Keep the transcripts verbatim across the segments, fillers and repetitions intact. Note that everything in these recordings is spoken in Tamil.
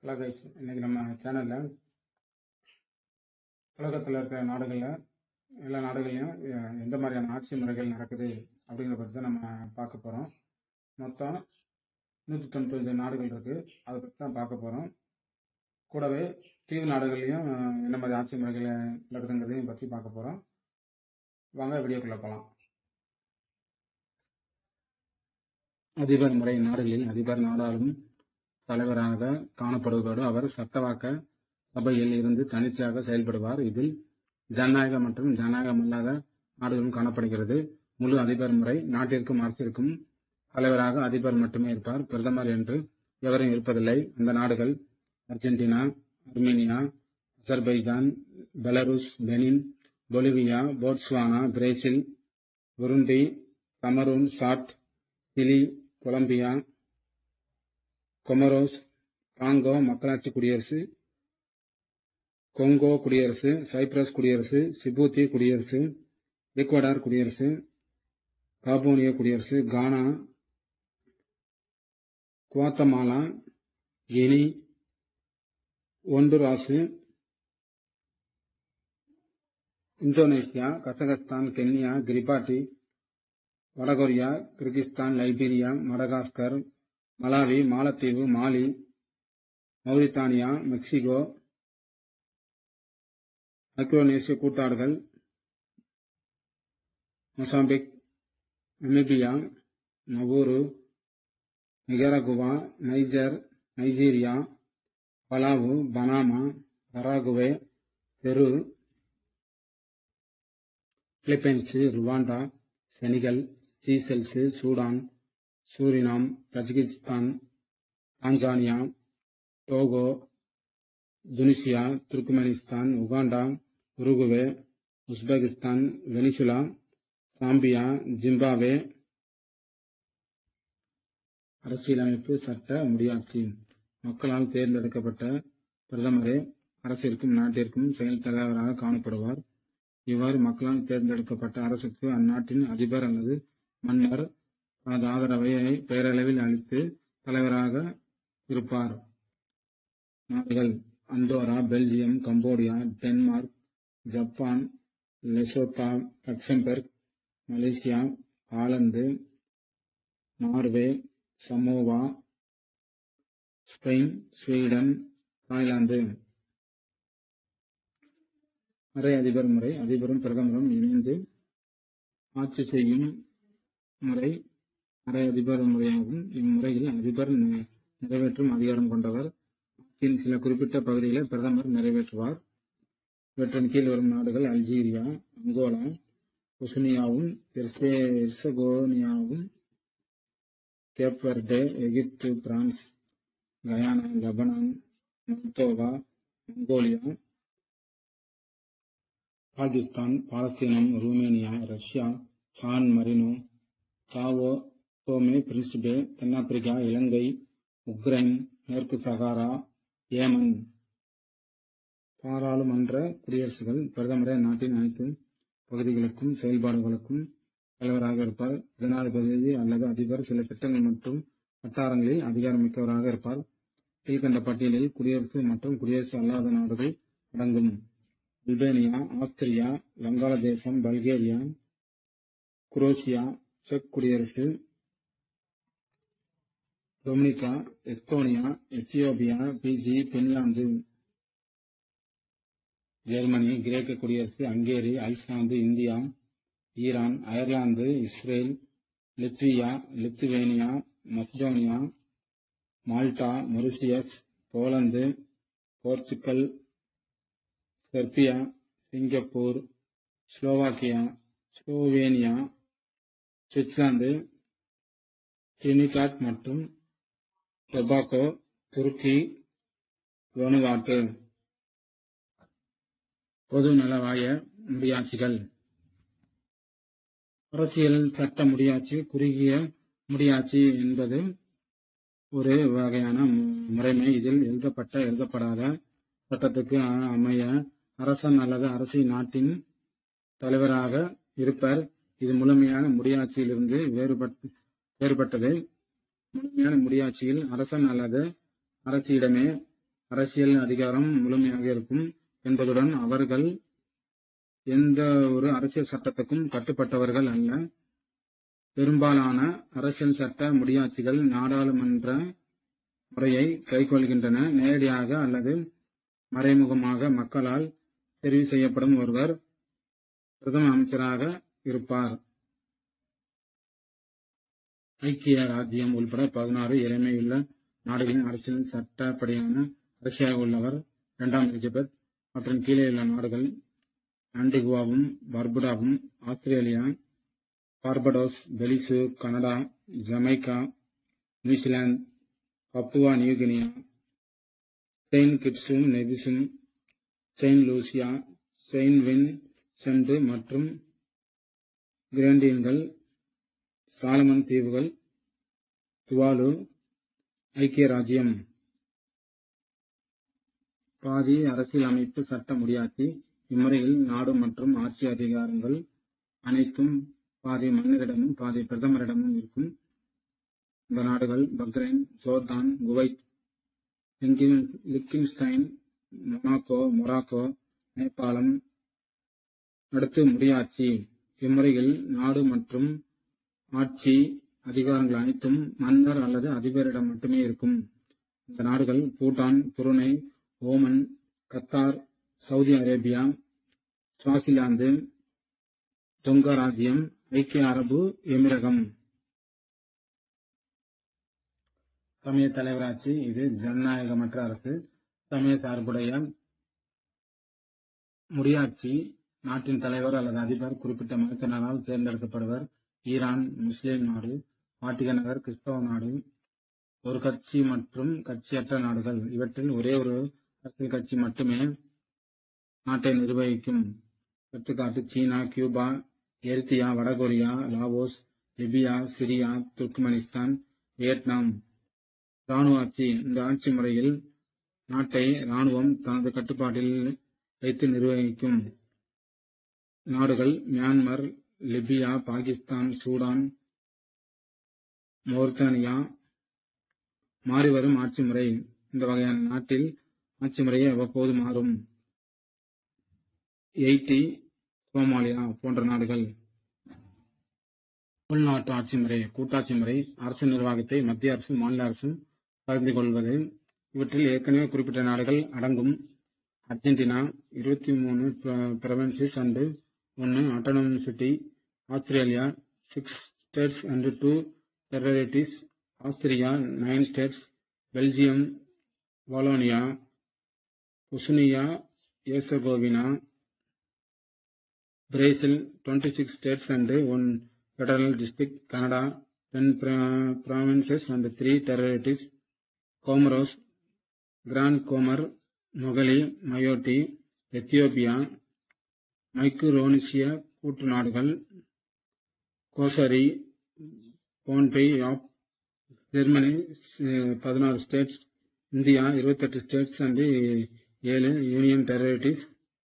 ஹலோ கைஸ், இன்னைக்கு நம்ம சேனலில் உலகத்தில் இருக்கிற நாடுகளில் எல்லா நாடுகள்லையும் எ- எந்த மாதிரியான ஆட்சி முறைகள் நடக்குது அப்படிங்கிறத பற்றி தான் நம்ம பார்க்க போகிறோம். மொத்தம் நூற்றி தொண்ணூத்தஞ்சு நாடுகள் இருக்குது, அதை பற்றி தான் பார்க்க போகிறோம். கூடவே தீவு நாடுகள்லையும் அஹ், என்ன மாதிரி ஆட்சி முறைகள் நடக்குதுங்கிறதையும் பற்றி பார்க்க போகிறோம். வாங்க வீடியோக்குள்ளே போகலாம். அதிபர் முறை நாடுகளில் அதிபர் நாடாளும் தலைவராக காணப்படுவதோடு அவர் சட்டவாக்க சபையில் இருந்து தனிச்சையாக செயல்படுவார். இதில் ஜனநாயக மற்றும் ஜனநாயகம் அல்லாத நாடுகளும் காணப்படுகிறது. முழு அதிபர் முறை நாட்டிற்கும் அரசிற்கும் தலைவராக அதிபர் மட்டுமே இருப்பார். பிரதமர் என்று எவரும் இருப்பதில்லை. அந்த நாடுகள் Argentina, Armenia, Azerbaijan, Belarus, Benin, Bolivia, Botswana, Brazil, Burundi, Cameroon, Chad, Chile, Colombia, Comoros, Congo மக்களாட்சி குடியரசு, கொங்கோ குடியரசு, சைப்ரஸ் குடியரசு, சிபூத்தி குடியரசு, ஈக்வடார் குடியரசு, காபோனியா குடியரசு, Ghana, Guatemala, Guinea, Honduras, Indonesia, Kazakhstan, Kenya, Kiribati, வடகொரியா, கிர்கிஸ்தான், லைபீரியா, மடகாஸ்கர், மலாவி, மாலத்தீவு, மாலி, மௌரித்தானியா, மெக்சிகோ, மைக்ரோனேசிய கூட்டாடுகள், Mozambique, Namibia, Nauru, Nicaragua, Niger, Nigeria, Palau, Panama, Paraguay, Peru, Philippines, Rwanda, Senegal, Seychelles, Sudan, Suriname, Tajikistan, Tanzania, Togo, Tunisia, Turkmenistan, Uganda, Uruguay, Uzbekistan, Venezuela, Zambia, Zimbabwe. அரசியலமைப்பு சட்ட முடியாட்சி மக்களால் தேர்ந்தெடுக்கப்பட்ட பிரதமரே அரசிற்கும் நாட்டிற்கும் செயல் தலைவராக காணப்படுவார். இவ்வாறு மக்களால் தேர்ந்தெடுக்கப்பட்ட அரசுக்கு அந்நாட்டின் அதிபர் அல்லது மன்னர் தனது ஆதரவை பெயரளவில் அளித்து தலைவராக இருப்பார். நாடுகள் Andorra, Belgium, Cambodia, Denmark, Japan, Lesotho, Luxembourg, Malaysia, Holland, Norway, Samoa, Spain, Sweden, Thailand. அரை அதிபர் முறை அதிபரும் பிரதமரும் இணைந்து ஆட்சி செய்யும் முறை அரை அதிபர் முறையாகும். இம்முறையில் அதிபர் நி- நிறைவேற்றும் அதிகாரம் கொண்டவர். ஆட்சியின் சில குறிப்பிட்ட பகுதிகளை பிரதமர் நிறைவேற்றுவார். இவற்றின் கீழ் வரும் நாடுகள் அல்ஜீரியா, அங்கோலா, பொஸ்னியாவும் எர்செகோவினாவும், Cape Verde, Egypt, France, Guyana, Lebanon, Moldova, Mongolia, Pakistan, பாலஸ்தீனம், Romania, Russia, San Marino, Sao Tome Principe, தென்னாப்பிரிக்கா, இலங்கை, உக்ரைன், மேற்கு சகாரா, ஏமன். பாராளுமன்ற குடியரசுகள் பிரதமரே நாட்டின் அனைத்து பகுதிகளுக்கும் செயல்பாடுகளுக்கும் தலைவராக இருப்பார். ஜனாதிபதி அல்லது அதிபர் சில திட்டங்கள் மற்றும் வட்டாரங்களில் அதிகாரமிக்கவராக இருப்பார். கீழ்கண்ட பட்டியலில் குடியரசு மற்றும் குடியரசு அல்லாத நாடுகள் அடங்கும்: Albania, Austria, Vangaladesam, Bulgaria, Croatia, செக் குடியரசு, Dominica, Estonia, Ethiopia, Fiji, Finland, Germany, கிரேக்க குடியரசு, Hungary, Iceland, India, Iran, Ireland, Israel, Latvia, Lithuania, Macedonia, Malta, Mauritius, Poland, Portugal, Serbia, Singapore, Slovakia, Slovenia, Switzerland, Trinidad மற்றும் டொபாகோ, துருக்கி, வானுவாட்டு. பொது நலவாய முடியாட்சிகள். அரசியல் சட்ட முடியாட்சி. குறுகிய முடியாட்சி என்பது ஒரு வகையான மு- முறைமை. இதில் எழுதப்பட்ட எழுதப்படாத சட்டத்துக்கு அ- அமைய அரசன் அல்லது அரசி நாட்டின் தலைவராக இருப்பர். இது முழுமையான முடியாட்சியிலிருந்து வேறுபட் வேறுபட்டது. முழுமையான முடியாட்சியில் அரசன் அல்லது அரசியிடமே அரசியல் அதிகாரம் முழுமையாக இருக்கும் என்பதுடன் அவர்கள் எந்த ஒரு அரசியல் சட்டத்துக்கும் கட்டுப்பட்டவர்கள் அல்ல. பெரும்பாலான அரசியல் சட்ட முடியாட்சிகள் நாடாளுமன்ற முறையை கைக்கொள்கின்றன. நேரடியாக அல்லது மறைமுகமாக மக்களால் தெரிவு செய்யப்படும் ஒருவர் பிரதம அமைச்சராக இருப்பார். ஐக்கிய ராஜ்யம் உள்பட பதினாறு இறைமையுள்ள நாடுகளின் அரசியல் சட்டப்படியான அரசியாக உள்ளவர் இரண்டாம் எலிசபெத். மற்றும் கீழேயுள்ள நாடுகள் ஆன்டிகுவாவும் பர்புடாவும் Australia, Barbados, Belize, Canada, Jamaica, New Zealand, Papua New Guinea, Saint கிட்ஸும் நெவிஸும், செயின்ட் லூசியா, செயின்ட் வின்சென்ட் மற்றும் கிரெனடின்கள், சாலமன் தீவுகள், துவாலு. ஐக்கிய ராஜ்யம் பாதி அரசியல் அமைப்பு சட்ட முடியாட்சி. இம்முறையில் நாடு மற்றும் ஆட்சி அதிகாரங்கள் அனைத்தும் பாதி மன்னரிடமும் பாதி பிரதமரிடமும் இருக்கும். இந்த நாடுகள் Bahrain, Jordan, Kuwait, Liechtenstein, Monaco, Morocco, Nepalam. அடுத்து முடியாட்சி. இம்முறையில் நாடு மற்றும் ஆட்சி அதிகாரங்கள் அனைத்தும் மன்னர் அல்லது அதிபரிடம் மட்டுமே இருக்கும். இந்த நாடுகள் Bhutan, Brunei, Oman, Qatar, Saudi Arabia, Swaziland, Tonga ராஜ்யம், ஐக்கிய அரபு எமிரகம். சமய தலைவராட்சி. இது ஜனநாயகமற்ற அரசு. சமய சார்புடைய முடியாட்சி. நாட்டின் தலைவர் அல்லது அதிபர் குறிப்பிட்ட மதத்தினரால் தேர்ந்தெடுக்கப்படுவர். ஈரான் முஸ்லிம் நாடு. வாட்டிகன் நகர் கிறிஸ்தவ நாடு. ஒரு கட்சி மற்றும் கட்சியற்ற நாடுகள். இவற்றில் ஒரே ஒரு அரசியல் கட்சி மட்டுமே நாட்டை நிர்வகிக்கும். எடுத்துக்காட்டு சீனா, கியூபா, எரித்திரியா, வடகொரியா, Laos, Libya, Syria, Turkmenistan, Vietnam. இராணுவ ஆட்சி. இந்த ஆட்சி முறையில் நாட்டை இராணுவம் தனது கட்டுப்பாட்டில் வைத்து நிர்வகிக்கும். நாடுகள் Myanmar, Libya, Pakistan, Sudan, Mauritania. மாறிவரும் ஆட்சி முறை. இந்த வகையான நாட்டில் ஆட்சி முறையை அவ்வப்போது மாறும். எயிட்டி, சோமாலியா போன்ற நாடுகள். உள்நாட்டு ஆட்சி முறை. கூட்டாட்சி முறை. அரசு நிர்வாகத்தை மத்திய அரசும் மாநில அரசும் பகிர்ந்து கொள்வது. இவற்றில் ஏற்கனவே குறிப்பிட்ட நாடுகள் அடங்கும். அர்ஜென்டினா இருபத்தி மூணு provinces and ஒன்று autonomous city. Australia six states and two territories. Austria nine states. Belgium, Wallonia, Bosnia Herzegovina. Brazil twenty-six states and one federal district. Canada ten provinces and three territories. Comoros, Grand Comore, நொகலி, மயோட்டி. எத்தியோப்பியா, மைக்ரோனீசியா கூட்டு நாடுகள். கோசரி, போன்பெய் ஆப். ஜெர்மனி பதினாறு ஸ்டேட்ஸ். இந்தியா இருபத்தெட்டு ஸ்டேட்ஸ் and ஏழு யூனியன் டெரிட்டரிஸ்.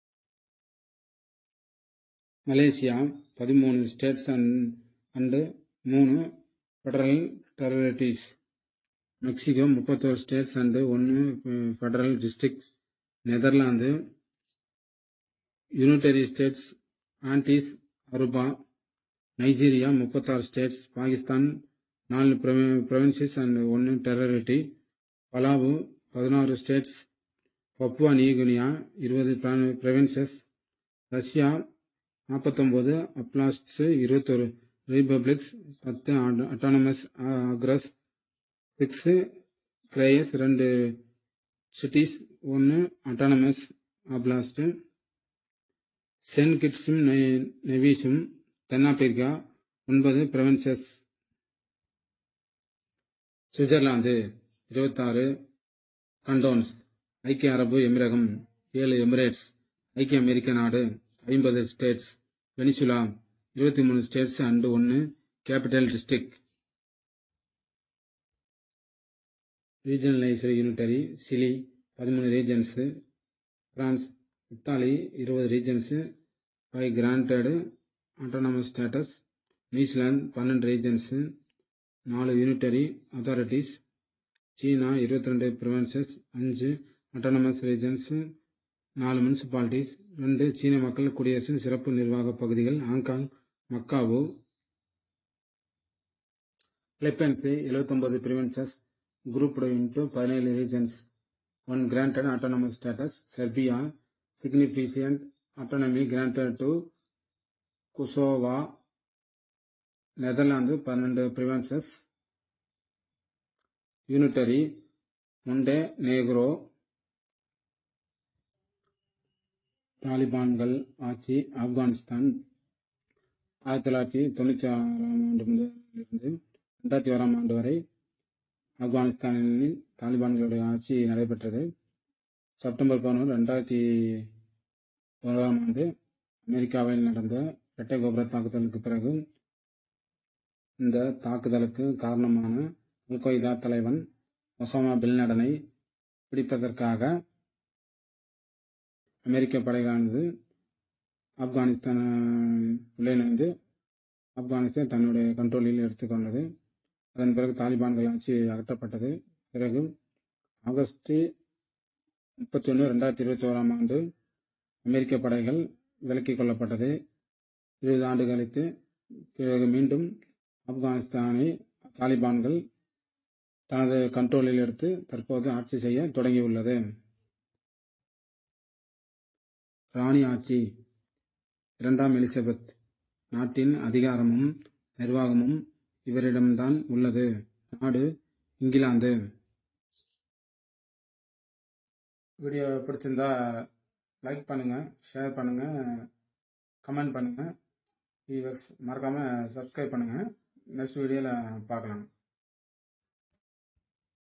மலேசியா பதிமூணு ஸ்டேட்ஸ் அண்ட் மூணு ஃபெடரல் டெரிட்டரிஸ். மெக்சிகோ முப்பத்தொரு ஸ்டேட்ஸ் அண்ட் ஒன்று federal districts. Netherlands unitary states aunties Aruba. Nigeria முப்பத்தாறு ஸ்டேட்ஸ். பாகிஸ்தான் நாலு provinces and ஒன்று டெரிட்டரி. பலாவு பதினாறு ஸ்டேட்ஸ். பப்புவா நியூகினியா இருபது provinces. ரஷ்யா நாற்பத்தொன்பது அப்லாஸ்ட்ஸ், இருபத்தொரு ரிபப்ளிக்ஸ், பத்து அட்டானமஸ் அக்ரஸ், சிக்ஸ் கிரேயஸ், ரெண்டு சிட்டிஸ், ஒன்று அட்டானமஸ் அப்லாஸ்ட். செயின்ட் கிட்ஸும் நெவிஸும். தென்னாப்பிரிக்கா ஒன்பது provinces. சுவிட்சர்லாந்து இருபத்தாறு கண்டோன்ஸ். ஐக்கிய அரபு எமிரகம் ஏழு எமிரேட்ஸ். ஐக்கிய அமெரிக்க நாடு ஐம்பது ஸ்டேட்ஸ். வெனிசுலா இருபத்தி மூணு ஸ்டேட்ஸ் அண்ட் ஒன்று capital district. Regionalised unitary. Chile பதிமூணு ரீஜன்ஸ். பிரான்ஸ், இத்தாலி இருபது regions, five granted autonomous status. New Zealand பன்னெண்டு ரீஜன்ஸ், நாலு யூனிட்டரி அத்தாரிட்டிஸ். சீனா இருபத்தி ரெண்டு provinces, அஞ்சு அட்டானமஸ் ரீஜன்ஸ் நாலு முனிசிபாலிட்டிஸ், ரெண்டு சீன மக்கள் குடியரசின் சிறப்பு நிர்வாக பகுதிகள், ஹாங்காங், மக்காவு. பிலிப்பைன்ஸ் எழுபத்தொன்பது provinces grouped into பதினேழு regions, one granted autonomous status. Serbia significant autonomy granted to Kosovo. நெதர்லாந்து பன்னிரண்டு provinces unitary. Montenegro. தாலிபான்கள் ஆட்சி ஆப்கானிஸ்தான் ஆயிரத்தி தொள்ளாயிரத்தி தொண்ணூற்றி ஆறாம் ஆண்டு முதலிருந்து இரண்டாயிரத்தி ஓராம் ஆண்டு வரை ஆப்கானிஸ்தானில் தாலிபான்களுடைய ஆட்சி நடைபெற்றது. செப்டம்பர் பதினொன்று இரண்டாயிரத்தி ஒன்பதாம் ஆண்டு அமெரிக்காவில் நடந்த இரட்டை கோபுர தாக்குதலுக்கு பிறகு இந்த தாக்குதலுக்கு காரணமான அல் கொய்தா தலைவன் ஒசாமா பின் லேடனை பிடிப்பதற்காக அமெரிக்க படைகளானது ஆப்கானிஸ்தான் உள்ளே நுழைந்து ஆப்கானிஸ்தான் தன்னுடைய கண்ட்ரோலில் எடுத்துக்கொண்டது. அதன் பிறகு தாலிபான்கள் ஆட்சி அகற்றப்பட்டது. பிறகு ஆகஸ்ட் முப்பத்தி ஒன்று இரண்டாயிரத்தி இருபத்தி ஓராம் ஆண்டு அமெரிக்க படைகள் விலக்கிக் கொள்ளப்பட்டது. இருபது ஆண்டு கழித்து பிறகு மீண்டும் ஆப்கானிஸ்தானை தாலிபான்கள் தனது கண்ட்ரோலில் எடுத்து தற்போது ஆட்சி செய்ய தொடங்கியுள்ளது. ராணி ஆட்சி. இரண்டாம் எலிசபெத். நாட்டின் அதிகாரமும் நிர்வாகமும் இவரிடம்தான் உள்ளது. நாடு இங்கிலாந்து. வீடியோ பிடிச்சிருந்தா லைக் பண்ணுங்க, ஷேர் பண்ணுங்க, கமெண்ட் பண்ணுங்க. வியூவர்ஸ் மறக்காம சப்ஸ்கிரைப் பண்ணுங்க. நெக்ஸ்ட் வீடியோல பார்க்கலாம்.